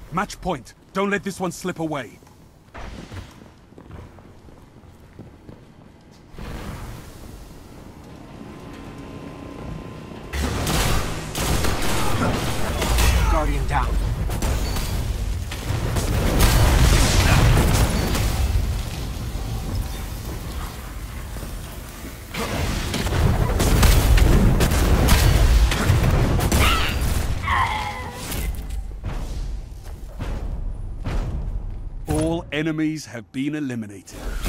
Match point. Don't let this one slip away. Guardian down. All enemies have been eliminated.